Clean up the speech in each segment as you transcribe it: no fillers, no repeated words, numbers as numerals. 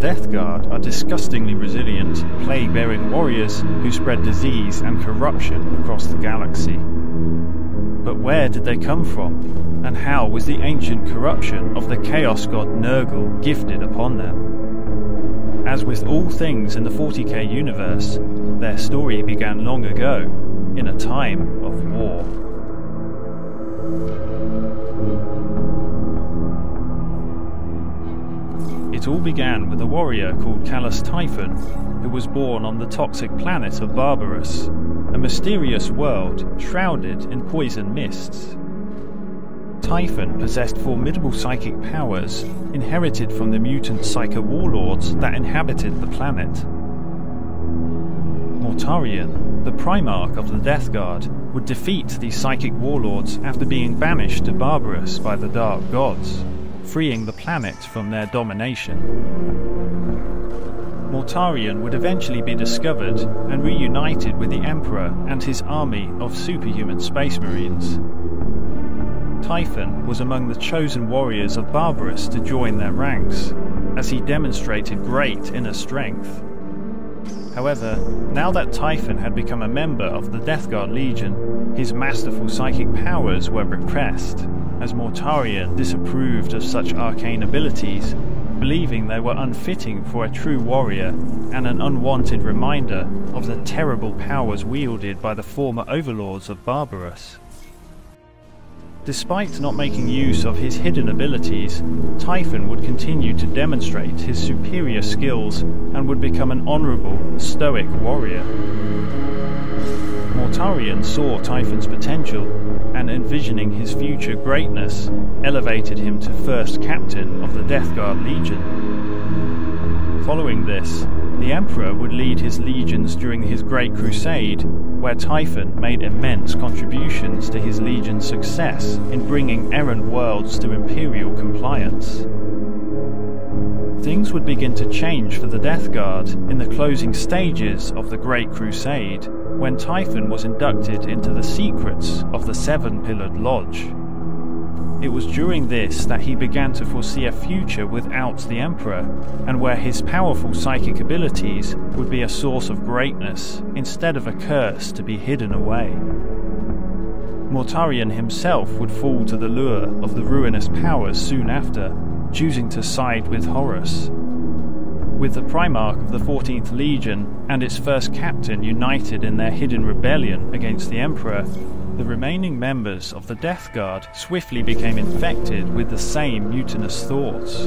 Death Guard are disgustingly resilient, plague-bearing warriors who spread disease and corruption across the galaxy. But where did they come from, and how was the ancient corruption of the Chaos God Nurgle gifted upon them? As with all things in the 40k universe, their story began long ago, in a time of war. It all began with a warrior called Calas Typhon, who was born on the toxic planet of Barbarous, a mysterious world shrouded in poison mists. Typhon possessed formidable psychic powers inherited from the mutant Psycho warlords that inhabited the planet. Mortarion, the Primarch of the Death Guard, would defeat these psychic warlords after being banished to Barbarous by the Dark Gods, freeing the planet from their domination. Mortarion would eventually be discovered and reunited with the Emperor and his army of superhuman space marines. Typhon was among the chosen warriors of Barbarous to join their ranks, as he demonstrated great inner strength. However, now that Typhon had become a member of the Death Guard Legion, his masterful psychic powers were repressed, as Mortarion disapproved of such arcane abilities, believing they were unfitting for a true warrior and an unwanted reminder of the terrible powers wielded by the former overlords of Barbarous. Despite not making use of his hidden abilities, Typhon would continue to demonstrate his superior skills and would become an honourable, stoic warrior. Mortarion saw Typhon's potential, and envisioning his future greatness, elevated him to first captain of the Death Guard Legion. Following this, the Emperor would lead his legions during his Great Crusade, where Typhon made immense contributions to his legion's success in bringing errant worlds to Imperial compliance. Things would begin to change for the Death Guard in the closing stages of the Great Crusade, when Typhon was inducted into the secrets of the Seven-Pillared Lodge. It was during this that he began to foresee a future without the Emperor, and where his powerful psychic abilities would be a source of greatness instead of a curse to be hidden away. Mortarion himself would fall to the lure of the ruinous powers soon after, choosing to side with Horus. With the Primarch of the 14th Legion and its first captain united in their hidden rebellion against the Emperor, the remaining members of the Death Guard swiftly became infected with the same mutinous thoughts.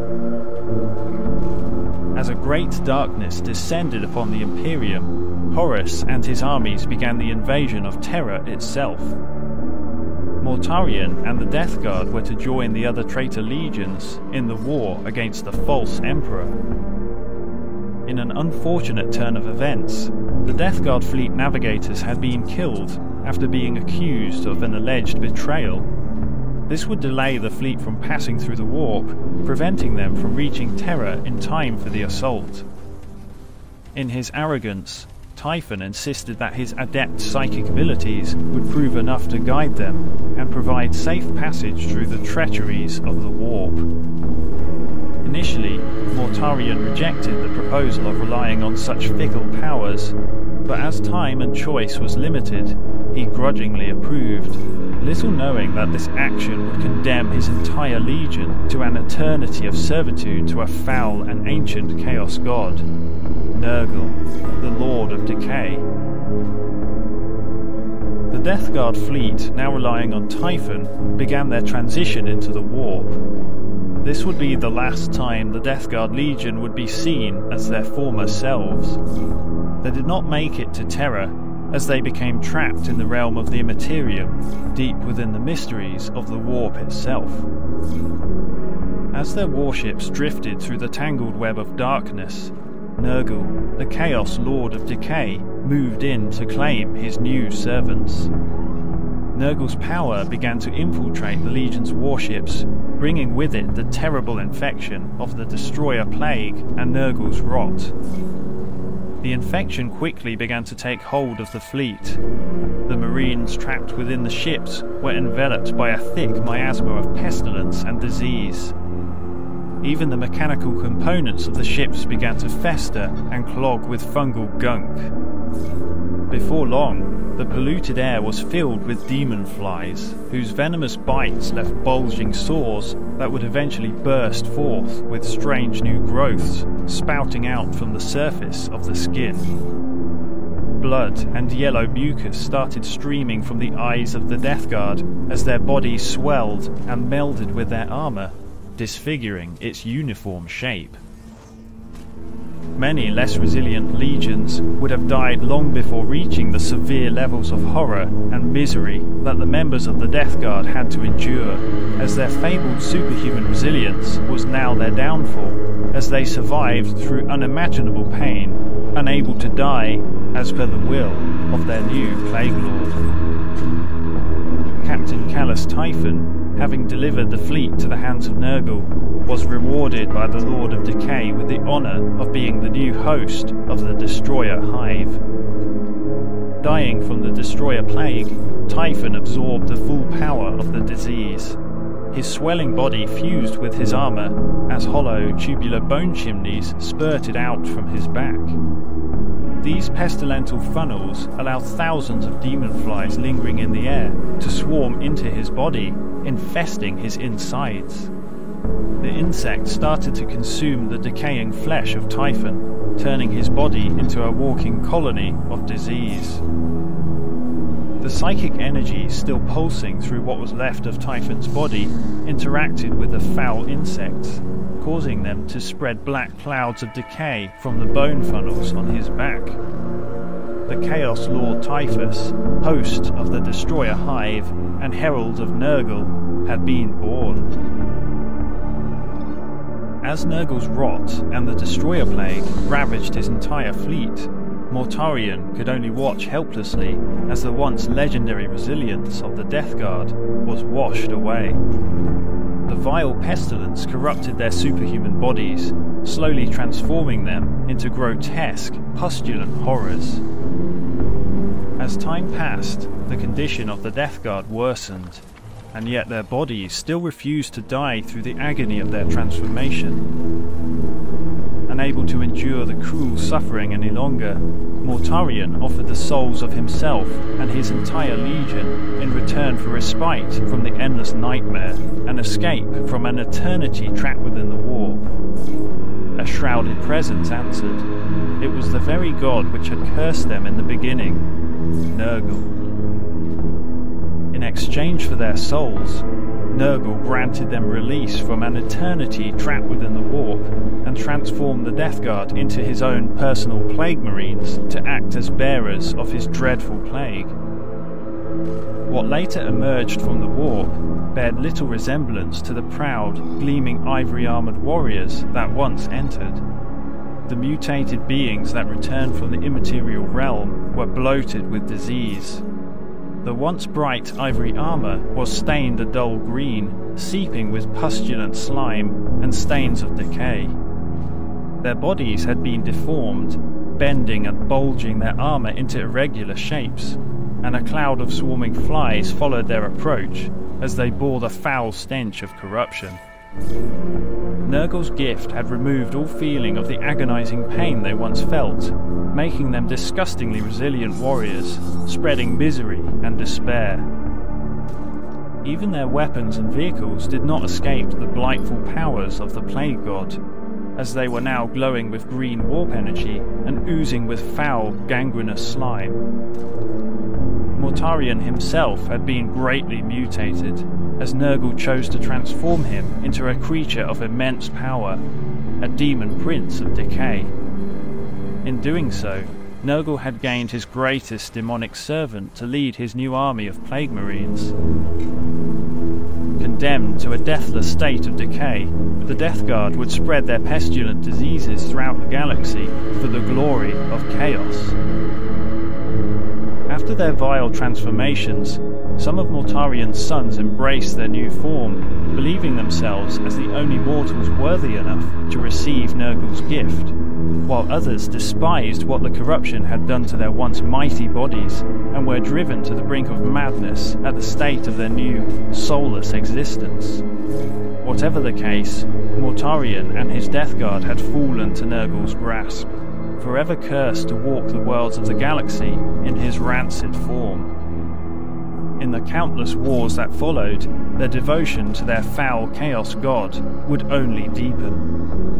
As a great darkness descended upon the Imperium, Horus and his armies began the invasion of Terra itself. Mortarion and the Death Guard were to join the other traitor legions in the war against the false Emperor. In an unfortunate turn of events, the Death Guard fleet navigators had been killed after being accused of an alleged betrayal. This would delay the fleet from passing through the warp, preventing them from reaching Terra in time for the assault. In his arrogance, Typhon insisted that his adept psychic abilities would prove enough to guide them and provide safe passage through the treacheries of the warp. Initially, Mortarion rejected the proposal of relying on such fickle powers, but as time and choice was limited, he grudgingly approved, little knowing that this action would condemn his entire legion to an eternity of servitude to a foul and ancient Chaos God, Nurgle, the Lord of Decay. The Death Guard fleet, now relying on Typhon, began their transition into the warp. This would be the last time the Death Guard Legion would be seen as their former selves. They did not make it to Terra, as they became trapped in the realm of the Immaterium, deep within the mysteries of the warp itself. As their warships drifted through the tangled web of darkness, Nurgle, the Chaos Lord of Decay, moved in to claim his new servants. Nurgle's power began to infiltrate the Legion's warships, bringing with it the terrible infection of the Destroyer Plague and Nurgle's Rot. The infection quickly began to take hold of the fleet. The Marines trapped within the ships were enveloped by a thick miasma of pestilence and disease. even the mechanical components of the ships began to fester and clog with fungal gunk. Before long, the polluted air was filled with demon flies, whose venomous bites left bulging sores that would eventually burst forth with strange new growths spouting out from the surface of the skin. Blood and yellow mucus started streaming from the eyes of the Death Guard as their bodies swelled and melded with their armor, disfiguring its uniform shape. Many less resilient legions would have died long before reaching the severe levels of horror and misery that the members of the Death Guard had to endure, as their fabled superhuman resilience was now their downfall, as they survived through unimaginable pain, unable to die as per the will of their new Plague Lord. Captain Calas Typhon, having delivered the fleet to the hands of Nurgle, was rewarded by the Lord of Decay with the honour of being the new host of the Destroyer Hive. Dying from the Destroyer Plague, Typhon absorbed the full power of the disease. His swelling body fused with his armour as hollow tubular bone chimneys spurted out from his back. These pestilential funnels allowed thousands of demon flies lingering in the air to swarm into his body, infesting his insides. The insects started to consume the decaying flesh of Typhon, turning his body into a walking colony of disease. The psychic energy still pulsing through what was left of Typhon's body interacted with the foul insects, causing them to spread black clouds of decay from the bone funnels on his back. The Chaos Lord Typhus, host of the Destroyer Hive and herald of Nurgle, had been born. As Nurgle's rot and the Destroyer Plague ravaged his entire fleet, Mortarion could only watch helplessly as the once legendary resilience of the Death Guard was washed away. The vile pestilence corrupted their superhuman bodies, slowly transforming them into grotesque, pustulant horrors. As time passed, the condition of the Death Guard worsened, and yet their bodies still refused to die through the agony of their transformation. Unable to endure the cruel suffering any longer, Mortarion offered the souls of himself and his entire legion in return for respite from the endless nightmare and escape from an eternity trapped within the warp. A shrouded presence answered. It was the very god which had cursed them in the beginning, Nurgle. In exchange for their souls, Nurgle granted them release from an eternity trapped within the warp and transformed the Death Guard into his own personal plague marines to act as bearers of his dreadful plague. What later emerged from the warp bared little resemblance to the proud, gleaming ivory-armoured warriors that once entered. The mutated beings that returned from the immaterial realm were bloated with disease. The once bright ivory armour was stained a dull green, seeping with pustulant slime and stains of decay. Their bodies had been deformed, bending and bulging their armour into irregular shapes, and a cloud of swarming flies followed their approach as they bore the foul stench of corruption. Nurgle's gift had removed all feeling of the agonizing pain they once felt, making them disgustingly resilient warriors, spreading misery and despair. Even their weapons and vehicles did not escape the blightful powers of the Plague God, as they were now glowing with green warp energy and oozing with foul, gangrenous slime. Mortarion himself had been greatly mutated, as Nurgle chose to transform him into a creature of immense power, a demon prince of decay. In doing so, Nurgle had gained his greatest demonic servant to lead his new army of Plague Marines. Condemned to a deathless state of decay, the Death Guard would spread their pestilent diseases throughout the galaxy for the glory of chaos. After their vile transformations, some of Mortarion's sons embraced their new form, believing themselves as the only mortals worthy enough to receive Nurgle's gift, while others despised what the corruption had done to their once mighty bodies and were driven to the brink of madness at the state of their new, soulless existence. Whatever the case, Mortarion and his Death Guard had fallen to Nurgle's grasp, forever cursed to walk the worlds of the galaxy in his rancid form. In the countless wars that followed, their devotion to their foul Chaos God would only deepen.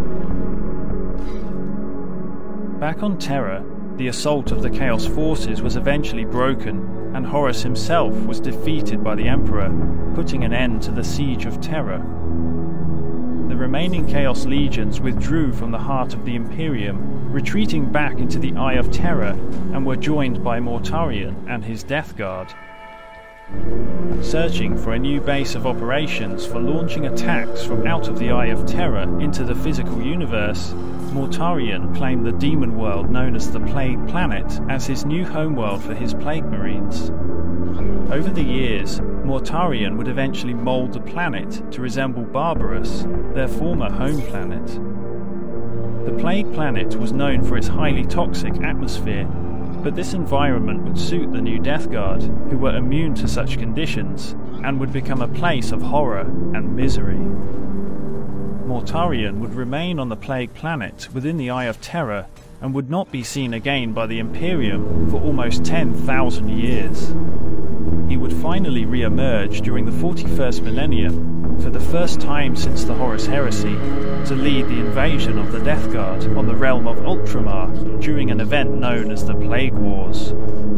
Back on Terra, the assault of the Chaos forces was eventually broken, and Horus himself was defeated by the Emperor, putting an end to the Siege of Terra. The remaining Chaos Legions withdrew from the heart of the Imperium, retreating back into the Eye of Terror, and were joined by Mortarion and his Death Guard. Searching for a new base of operations for launching attacks from out of the Eye of Terror into the physical universe, Mortarion claimed the demon world known as the Plague Planet as his new homeworld for his Plague Marines. Over the years, Mortarion would eventually mould the planet to resemble Barbarous, their former home planet. The Plague Planet was known for its highly toxic atmosphere, but this environment would suit the new Death Guard, who were immune to such conditions, and would become a place of horror and misery. Mortarion would remain on the Plague Planet within the Eye of Terror, and would not be seen again by the Imperium for almost 10,000 years. He would finally re-emerge during the 41st millennium, for the first time since the Horus Heresy, to lead the invasion of the Death Guard on the realm of Ultramar during an event known as the Plague Wars.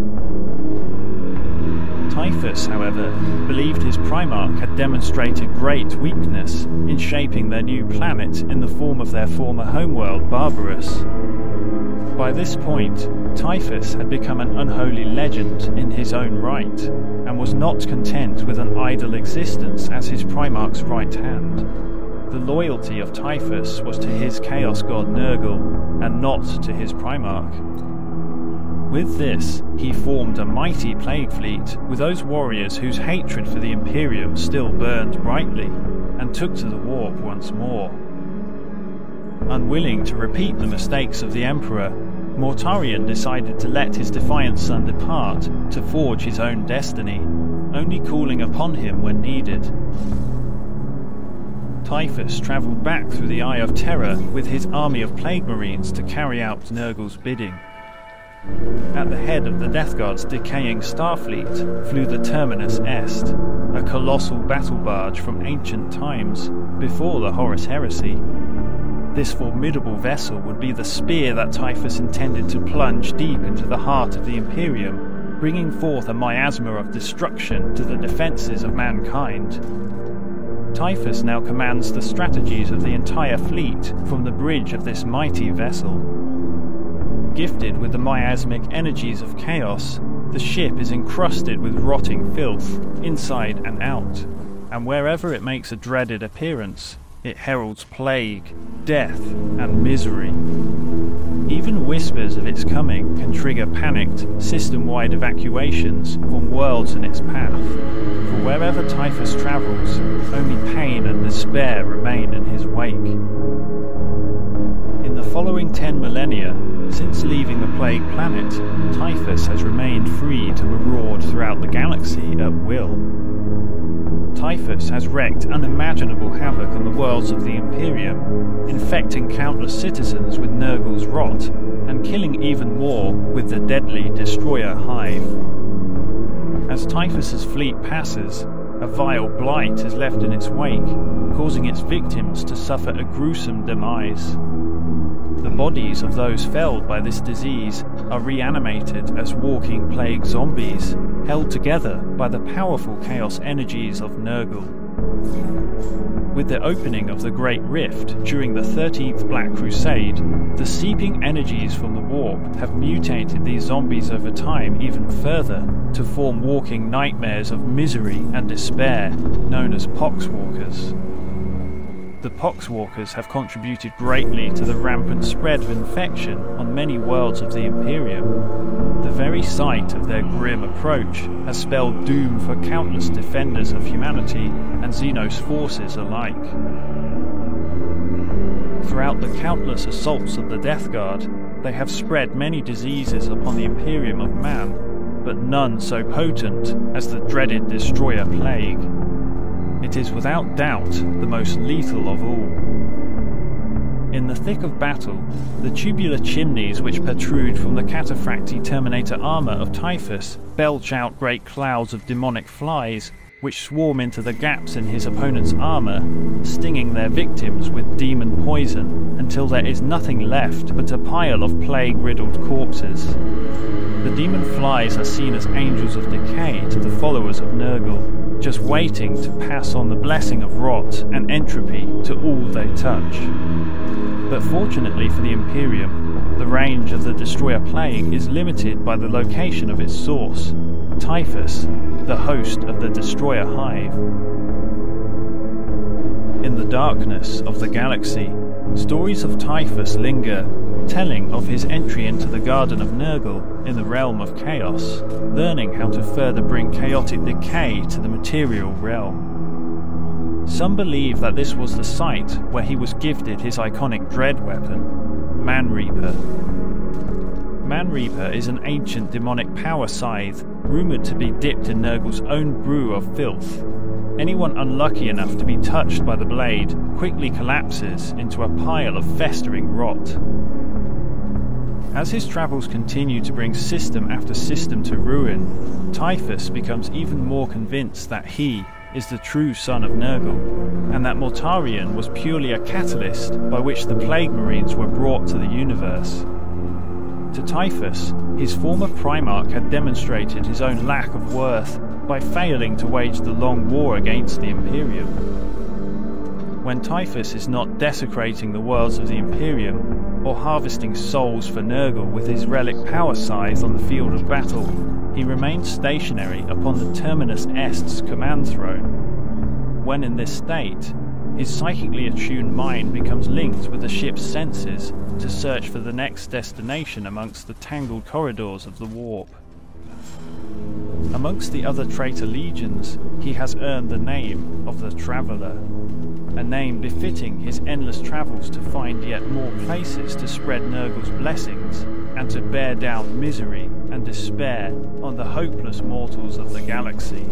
Typhus, however, believed his Primarch had demonstrated great weakness in shaping their new planet in the form of their former homeworld Barbarous. By this point, Typhus had become an unholy legend in his own right, and was not content with an idle existence as his Primarch's right hand. The loyalty of Typhus was to his Chaos God Nurgle, and not to his Primarch. With this, he formed a mighty plague fleet with those warriors whose hatred for the Imperium still burned brightly, and took to the warp once more. Unwilling to repeat the mistakes of the Emperor, Mortarion decided to let his defiant son depart to forge his own destiny, only calling upon him when needed. Typhus travelled back through the Eye of Terror with his army of Plague Marines to carry out Nurgle's bidding. At the head of the Death Guard's decaying Starfleet flew the Terminus Est, a colossal battle barge from ancient times, before the Horus Heresy. This formidable vessel would be the spear that Typhus intended to plunge deep into the heart of the Imperium, bringing forth a miasma of destruction to the defences of mankind. Typhus now commands the strategies of the entire fleet from the bridge of this mighty vessel. Gifted with the miasmic energies of chaos, the ship is encrusted with rotting filth, inside and out, and wherever it makes a dreaded appearance, it heralds plague, death, and misery. Even whispers of its coming can trigger panicked, system-wide evacuations from worlds in its path, for wherever Typhus travels, only pain and despair remain in his wake. In the following 10 millennia, since leaving the Plague Planet, Typhus has remained free to maraud throughout the galaxy at will. Typhus has wreaked unimaginable havoc on the worlds of the Imperium, infecting countless citizens with Nurgle's rot, and killing even more with the deadly Destroyer Hive. As Typhus's fleet passes, a vile blight is left in its wake, causing its victims to suffer a gruesome demise. The bodies of those felled by this disease are reanimated as walking plague zombies, held together by the powerful chaos energies of Nurgle. With the opening of the Great Rift during the 13th Black Crusade, the seeping energies from the warp have mutated these zombies over time even further to form walking nightmares of misery and despair, known as Poxwalkers. The Poxwalkers have contributed greatly to the rampant spread of infection on many worlds of the Imperium. The very sight of their grim approach has spelled doom for countless defenders of humanity and Xenos forces alike. Throughout the countless assaults of the Death Guard, they have spread many diseases upon the Imperium of man, but none so potent as the dreaded Destroyer Plague. it is without doubt the most lethal of all. In the thick of battle, the tubular chimneys which protrude from the cataphracti Terminator armour of Typhus belch out great clouds of demonic flies which swarm into the gaps in his opponent's armour, stinging their victims with demon poison until there is nothing left but a pile of plague-riddled corpses. The demon flies are seen as angels of decay to the followers of Nurgle, just waiting to pass on the blessing of rot and entropy to all they touch. But fortunately for the Imperium, the range of the Destroyer Plague is limited by the location of its source, Typhus, the host of the Destroyer Hive. In the darkness of the galaxy, stories of Typhus linger, telling of his entry into the Garden of Nurgle in the realm of chaos, learning how to further bring chaotic decay to the material realm. Some believe that this was the site where he was gifted his iconic dread weapon, Man Reaper. Man Reaper is an ancient demonic power scythe, rumoured to be dipped in Nurgle's own brew of filth. Anyone unlucky enough to be touched by the blade quickly collapses into a pile of festering rot. As his travels continue to bring system after system to ruin, Typhus becomes even more convinced that he is the true son of Nurgle, and that Mortarion was purely a catalyst by which the Plague Marines were brought to the universe. To Typhus, his former Primarch had demonstrated his own lack of worth by failing to wage the long war against the Imperium. When Typhus is not desecrating the worlds of the Imperium, or harvesting souls for Nurgle with his relic power scythe on the field of battle, he remains stationary upon the Terminus Est's command throne. When in this state, his psychically attuned mind becomes linked with the ship's senses to search for the next destination amongst the tangled corridors of the warp. Amongst the other traitor legions, he has earned the name of the Traveller, a name befitting his endless travels to find yet more places to spread Nurgle's blessings and to bear down misery and despair on the hopeless mortals of the galaxy.